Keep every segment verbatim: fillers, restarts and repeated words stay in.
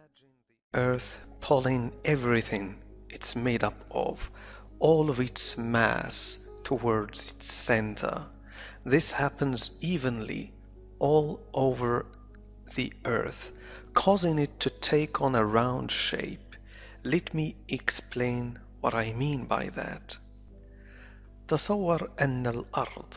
Imagine the Earth pulling everything it's made up of, all of its mass towards its center. This happens evenly all over the Earth, causing it to take on a round shape. Let me explain what I mean by that. تصور أن الأرض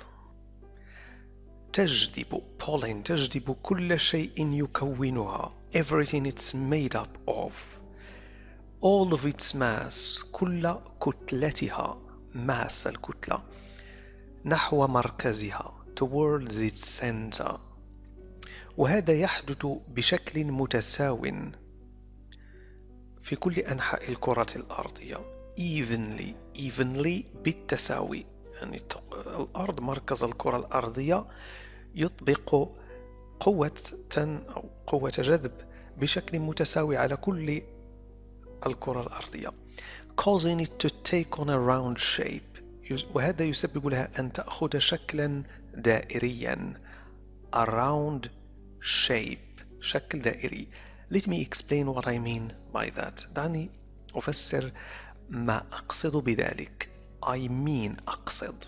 تجذب pulling تجذب كل شيء يكونها, everything it's made up of, all of its mass, كل كتلتها, mass الكتلة, نحو مركزها, towards its center. وهذا يحدث بشكل متساو في كل أنحاء الكرة الأرضية, evenly, evenly بالتساوي. يعني الأرض مركز الكرة الأرضية يطبق قوة أو قوة جذب بشكل متساوي على كل الكرة الأرضية, causing it to take on a round shape. وهذا يسبب لها أن تأخذ شكلا دائريا, a round shape, شكل دائري. Let me explain what I mean by that. دعني أفسر ما أقصد بذلك. I mean أقصد.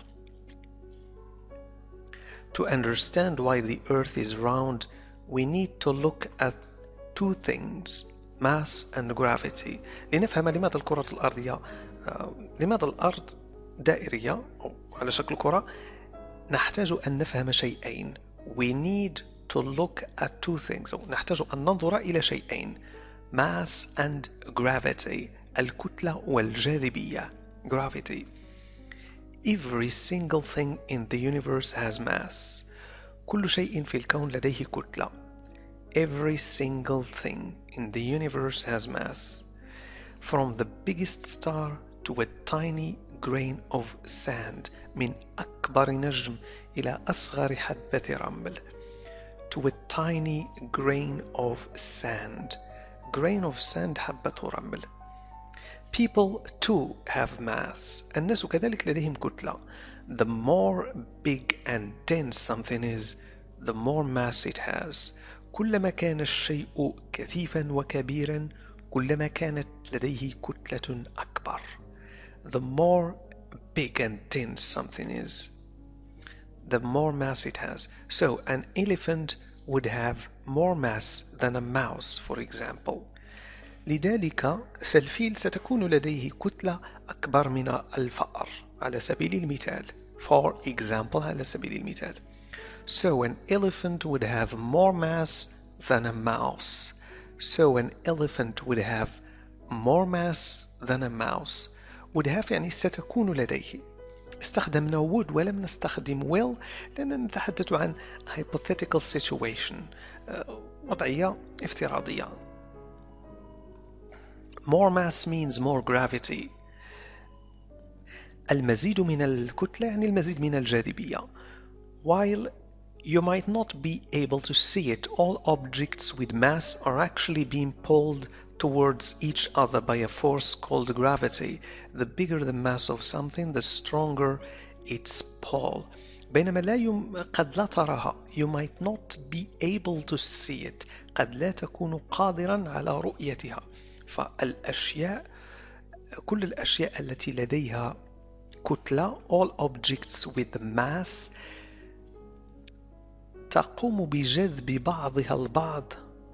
To understand why the earth is round, we need to look at two things, mass and gravity. لنفهم لماذا الكرة الأرضية, لماذا الأرض دائرية أو على شكل كرة, نحتاج أن نفهم شيئين. We need to look at two things. أو نحتاج أن ننظر إلى شيئين, mass and gravity, الكتلة والجاذبية, gravity. Every single thing in the universe has mass. كل شيء في الكون لديه كتلة. Every single thing in the universe has mass. From the biggest star to a tiny grain of sand. من أكبر نجم إلى أصغر حبة رمل. To a tiny grain of sand. Grain of sand حبة رمل. People too have mass. الناس كذلك لديهم كتلة. The more big and dense something is, the more mass it has. كلما كان الشيء كثيفا وكبيرا, كلما كانت لديه كتلة أكبر. The more big and dense something is, the more mass it has. So an elephant would have more mass than a mouse, for example. لذلك فالفيل ستكون لديه كتلة أكبر من الفأر على سبيل المثال. For example, على سبيل المثال. So an elephant would have more mass than a mouse. So an elephant would have more mass than a mouse. would have يعني ستكون لديه. استخدمنا would ولم نستخدم will لأننا نتحدث عن hypothetical situation, وضعية افتراضية. More mass means more gravity. المزيد من الكتلة يعني المزيد من الجاذبية. While you might not be able to see it, all objects with mass are actually being pulled towards each other by a force called gravity. The bigger the mass of something, the stronger its pull. بينما لا يم... قد لا تراها. You might not be able to see it. قد لا تكون قادرا على رؤيتها. فالأشياء, كل الأشياء التي لديها كتلة, all objects with mass, تقوم بجذب بعضها البعض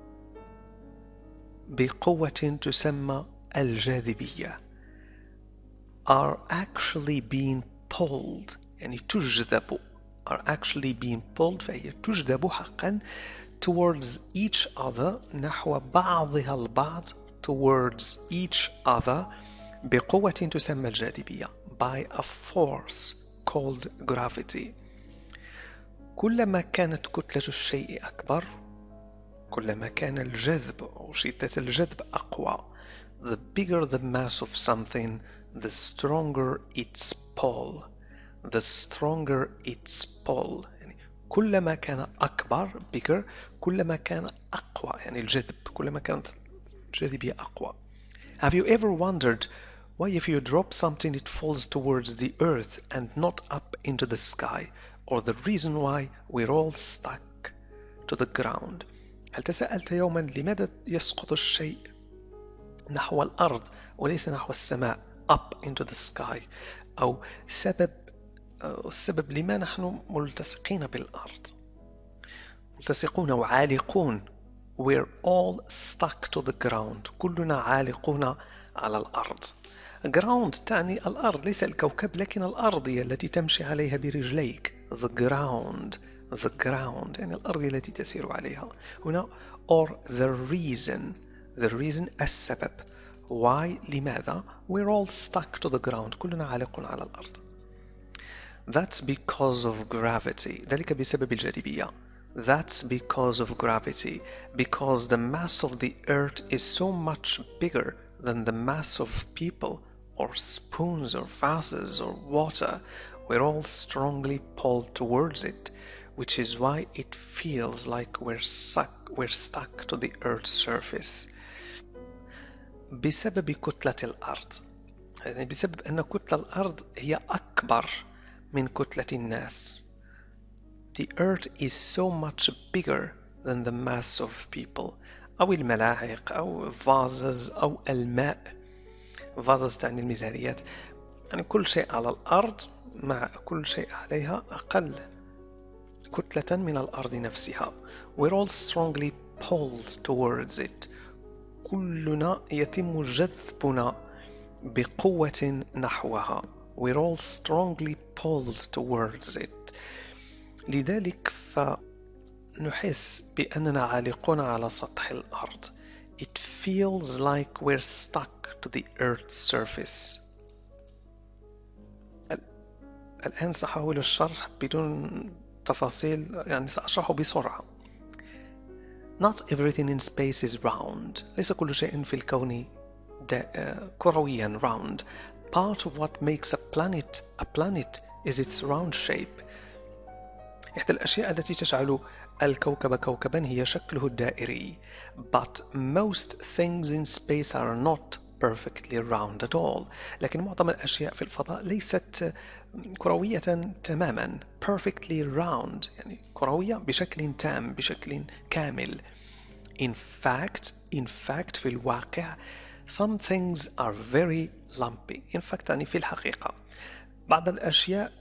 بقوة تسمى الجاذبية. are actually being pulled, يعني تجذب, are actually being pulled, فهي تجذب حقا towards each other, نحو بعضها البعض, towards each other, بقوة تسمى الجاذبية, by a force called gravity. كلما كانت كتلة الشيء أكبر, كلما كان الجذب أو شدة الجذب أقوى. The bigger the mass of something, the stronger its pull. The stronger its pull. يعني كلما كان أكبر, bigger, كلما كان أقوى, يعني الجذب, كلما كانت الجاذبية أقوى. Have you ever wondered why if you drop something it falls towards the earth and not up into the sky, or the reason why we're all stuck to the ground? هل تساءلت يوما لماذا يسقط الشيء نحو الأرض وليس نحو السماء up into the sky؟ أو سبب السبب لما نحن ملتصقين بالأرض، ملتصقون وعالقون. We're all stuck to the ground. كلنا عالقون على الأرض. ground تعني الأرض، ليس الكوكب لكن الأرضية التي تمشي عليها برجليك. the ground the ground يعني الأرض التي تسير عليها. هنا or the reason the reason السبب. why لماذا؟ we're all stuck to the ground. كلنا عالقون على الأرض. That's because of gravity. ذلك بسبب الجاذبية. That's because of gravity. Because the mass of the earth is so much bigger than the mass of people or spoons or vases or water. We're all strongly pulled towards it, which is why it feels like we're stuck, we're stuck to the earth's surface. بسبب كتلة الأرض. يعني بسبب أن كتلة الأرض هي أكبر من كتلة الناس. The earth is so much bigger than the mass of people. أو الملاعق أو vases أو الماء. vases تعني المزاريات. يعني كل شيء على الأرض مع كل شيء عليها أقل كتلة من الأرض نفسها. We're all strongly pulled towards it. كلنا يتم جذبنا بقوة نحوها. We're all strongly pulled towards it. لذلك فنحس بأننا عالقون على سطح الأرض. It feels like we're stuck to the earth's surface. الآن سأحاول الشرح بدون تفاصيل، يعني سأشرحه بسرعة. Not everything in space is round. ليس كل شيء في الكون كرويا round. Part of what makes a planet a planet is its round shape. إحدى الأشياء التي تجعل الكوكب كوكبا هي شكله الدائري. But most things in space are not perfectly round at all. لكن معظم الأشياء في الفضاء ليست كروية تماما. Perfectly round يعني كروية بشكل تام، بشكل كامل. In fact, in fact في الواقع some things are very lumpy. In fact يعني في الحقيقة بعض الأشياء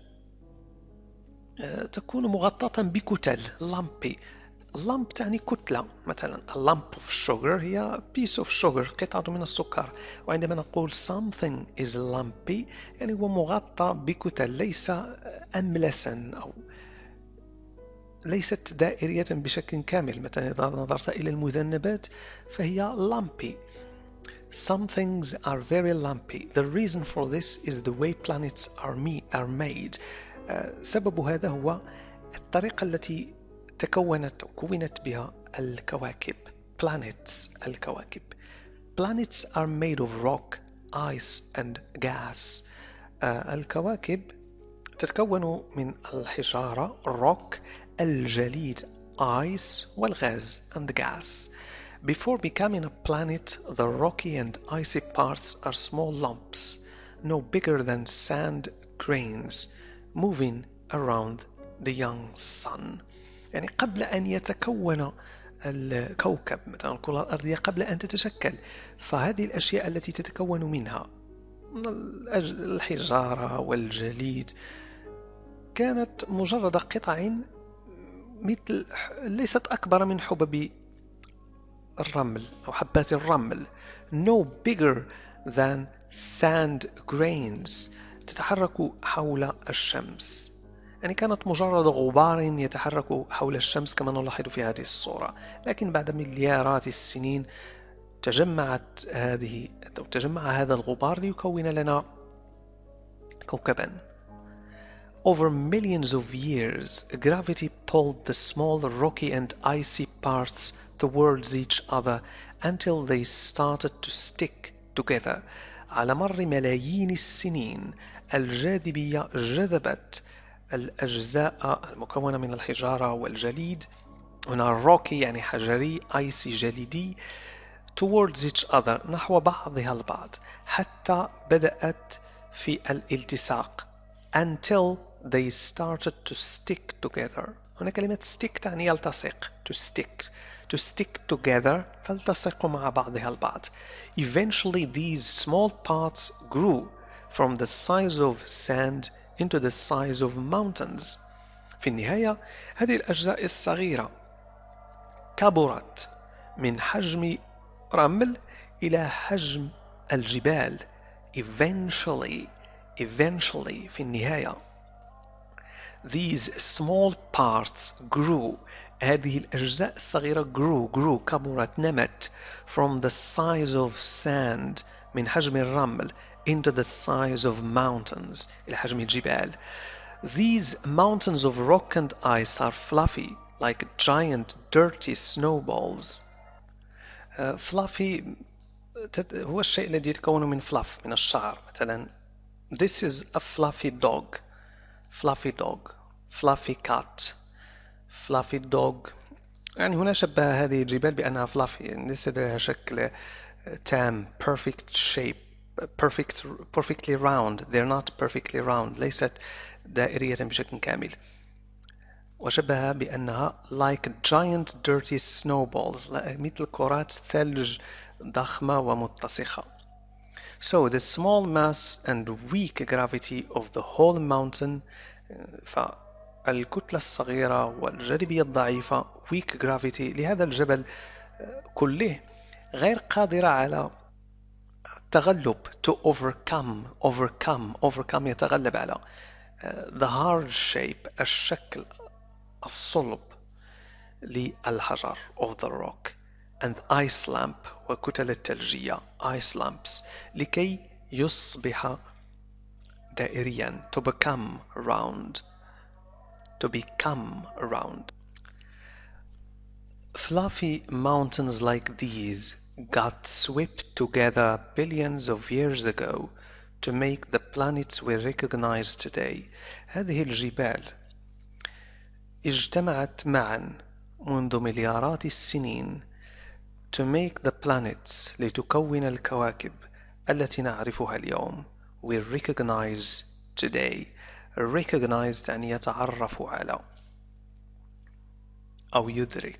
تكون مغطاة بكتل. lumpy. lump تعني كتلة. مثلا a lump of sugar هي piece of sugar، قطعة من السكر. وعندما نقول something is lumpy يعني هو مغطى بكتل، ليس أملسا أو ليست دائرية بشكل كامل. مثلا إذا نظرت إلى المذنبات فهي lumpy. Some things are very lumpy. The reason for this is the way planets are, me, are made. سبب هذا هو الطريقة التي تكونت كونت بها الكواكب. planets الكواكب. planets are made of rock, ice and gas. الكواكب تتكون من الحجارة rock، الجليد ice والغاز and gas. Before becoming a planet, the rocky and icy parts are small lumps, no bigger than sand grains, moving around the young sun. يعني قبل أن يتكون الكوكب مثلا الكرة الأرضية، قبل أن تتشكل، فهذه الأشياء التي تتكون منها الحجارة والجليد كانت مجرد قطع مثل ليست أكبر من حبب الرمل أو حبات الرمل. no bigger than sand grains، تتحرك حول الشمس. يعني كانت مجرد غبار يتحرك حول الشمس كما نلاحظ في هذه الصورة. لكن بعد مليارات السنين تجمعت هذه أو تجمع هذا الغبار ليكون لنا كوكبا. Over millions of years, gravity pulled the small rocky and icy parts towards each other until they started to stick together. على مر ملايين السنين الجاذبية جذبت الأجزاء المكونة من الحجارة والجليد، هنا rocky يعني حجري، icy جليدي، towards each other نحو بعضها البعض حتى بدأت في الالتصاق until they started to stick together. هنا كلمة stick تعني يلتصق. to stick to stick together تلتصق مع بعضها البعض. Eventually these small parts grew from the size of sand into the size of mountains. في النهاية هذه الأجزاء الصغيرة كبرت من حجم رمل إلى حجم الجبال. Eventually, eventually في النهاية these small parts grew. هذه الأجزاء الصغيرة grew grew كبرت نمت from the size of sand من حجم الرمل into the size of mountains إلى حجم الجبال. These mountains of rock and ice are fluffy like giant dirty snowballs. uh, fluffy هو الشيء الذي يتكون من fluff من الشعر. مثلا this is a fluffy dog, fluffy dog, fluffy cat, fluffy dog. يعني هنا شبه هذه الجبال بأنها fluffy، يعني ليس لها شكل تام perfect shape perfect perfectly round. they're not perfectly round. ليست دائرية بشكل كامل. وشبه بأنها like giant dirty snowballs مثل كرات ثلج ضخمة ومتسخة. So the small mass and weak gravity of the whole mountain فالكتلة الصغيرة والجاذبية الضعيفة weak gravity لهذا الجبل كله غير قادرة على التغلب to overcome overcome overcome يتغلب على the hard shape الشكل الصلب للحجر of the rock and ice lamp وكتل الثلجية ice lamps لكي يصبح دائريا to become round to become round. Fluffy mountains like these got swept together billions of years ago to make the planets we recognize today. هذه الجبال اجتمعت معا منذ مليارات السنين to make the planets لتكون الكواكب التي نعرفها اليوم. we recognize today. recognize يعني يتعرف على أو يدرك.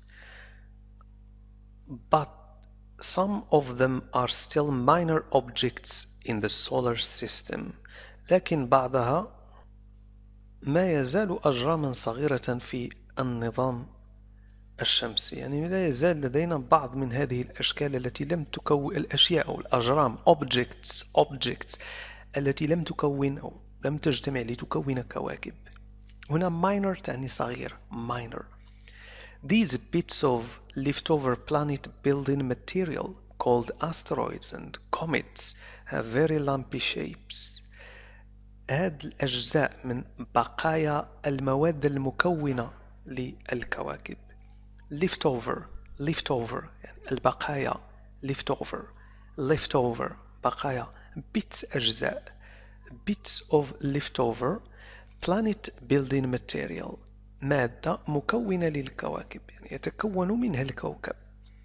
but some of them are still minor objects in the solar system. لكن بعضها ما يزال أجراما صغيرة في النظام الشمسي. يعني لا يزال لدينا بعض من هذه الأشكال التي لم تكون الأشياء أو الأجرام objects objects التي لم تكون أو لم تجتمع لتكون كواكب. هنا minor تعني صغير minor. These bits of leftover planet building material called asteroids and comets have very lumpy shapes. هذه الأجزاء من بقايا المواد المكونة للكواكب leftover leftover يعني البقايا leftover leftover بقايا bits أجزاء bits of leftover planet building material مادة مكونة للكواكب يعني يتكون منها الكوكب.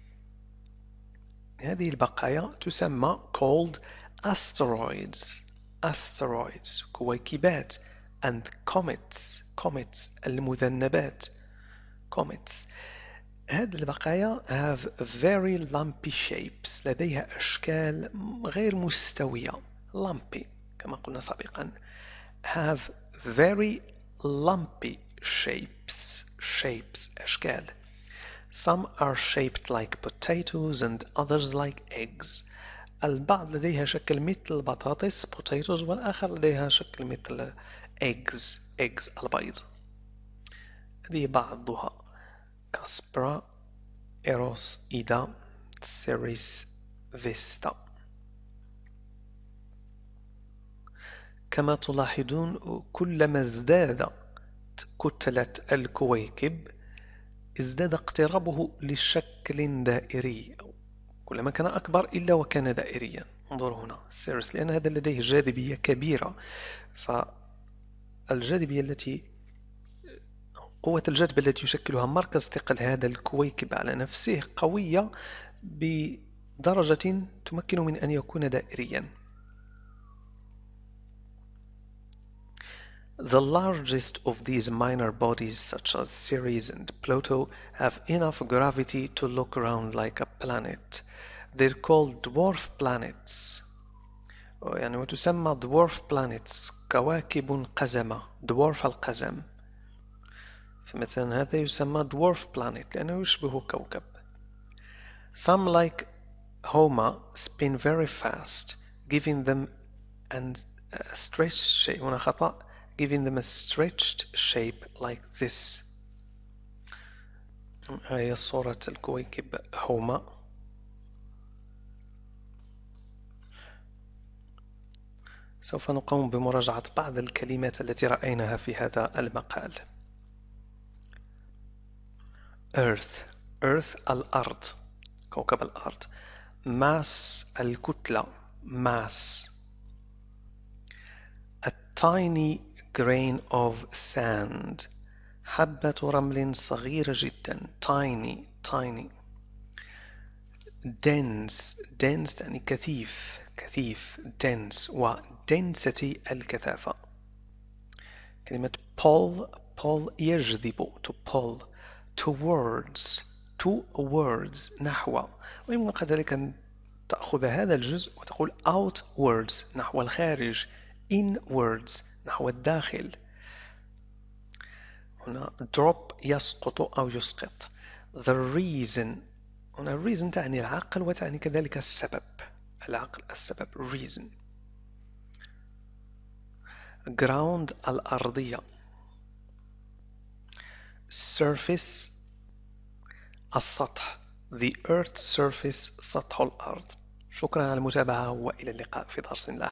هذه البقايا تسمى called asteroids asteroids كويكبات and comets comets المذنبات comets. هذه البقايا have very lumpy shapes لديها أشكال غير مستوية lumpy كما قلنا سابقا have very lumpy shapes shapes أشكال. Some are shaped like potatoes and others like eggs. البعض لديها شكل مثل البطاطس potatoes والآخر لديها شكل مثل eggs eggs البيض. هذه بعضها كاسبرا إيروس إيدا سيريس فيستا. كما تلاحظون كلما ازدادت كتلة الكويكب ازداد اقترابه لشكل دائري. كلما كان أكبر إلا وكان دائريا. انظروا هنا سيريس لأن هذا لديه جاذبية كبيرة. فالجاذبية التي قوة الجذب التي يشكلها مركز ثقل هذا الكويكب على نفسه قوية بدرجة تمكن من أن يكون دائريا. The largest of these minor bodies, such as Ceres and Pluto, have enough gravity to look around like a planet. They're called dwarf planets. يعني وتسمى dwarf planets كواكب قزمة dwarf القزم. فمثلا هذا يسمى dwarf planet لأنه يشبه كوكب. Some like Homa spin very fast, giving them and a stretched shape. هنا خطأ, giving them a stretched shape like this. هي صورة الكويكب هوما. سوف نقوم بمراجعة بعض الكلمات التي رأيناها في هذا المقال. Earth Earth الأرض كوكب الأرض. Mass الكتلة mass. A tiny grain of sand حبة رمل صغيرة جدا tiny tiny. dense dense يعني كثيف كثيف dense و density الكثافة. كلمة pull pull يجذب to pull towards towards نحو. ويمكن كذلك أن تأخذ هذا الجزء وتقول outwards نحو الخارج inwards نحو الداخل. هنا drop يسقط أو يسقط. the reason هنا reason تعني العقل وتعني كذلك السبب العقل السبب reason. ground الأرضية. surface السطح the earth surface سطح الأرض. شكرا على المتابعة وإلى اللقاء في درس لاحق.